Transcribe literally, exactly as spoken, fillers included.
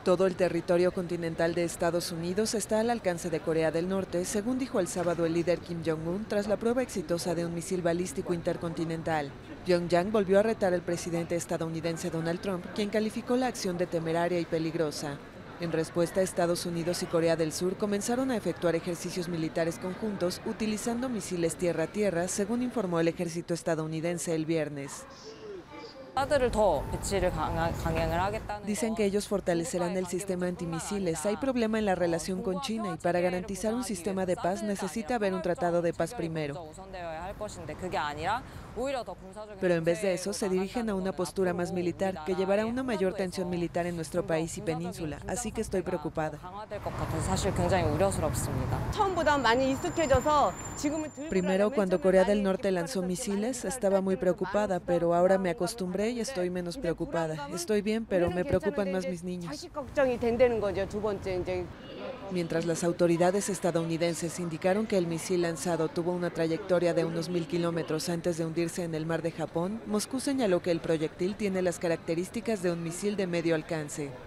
Todo el territorio continental de Estados Unidos está al alcance de Corea del Norte, según dijo el sábado el líder Kim Jong-un tras la prueba exitosa de un misil balístico intercontinental. Pyongyang volvió a retar al presidente estadounidense Donald Trump, quien calificó la acción de temeraria y peligrosa. En respuesta, Estados Unidos y Corea del Sur comenzaron a efectuar ejercicios militares conjuntos utilizando misiles tierra-tierra, según informó el ejército estadounidense el viernes. Dicen que ellos fortalecerán el sistema antimisiles. Hay problema en la relación con China y para garantizar un sistema de paz necesita haber un tratado de paz primero. Pero en vez de eso se dirigen a una postura más militar que llevará a una mayor tensión militar en nuestro país y península, así que estoy preocupada. Primero, cuando Corea del Norte lanzó misiles, estaba muy preocupada, pero ahora me acostumbré y estoy menos preocupada. Estoy bien, pero me preocupan más mis niños. Mientras las autoridades estadounidenses indicaron que el misil lanzado tuvo una trayectoria de unos mil kilómetros antes de hundirse en el mar de Japón, Moscú señaló que el proyectil tiene las características de un misil de medio alcance.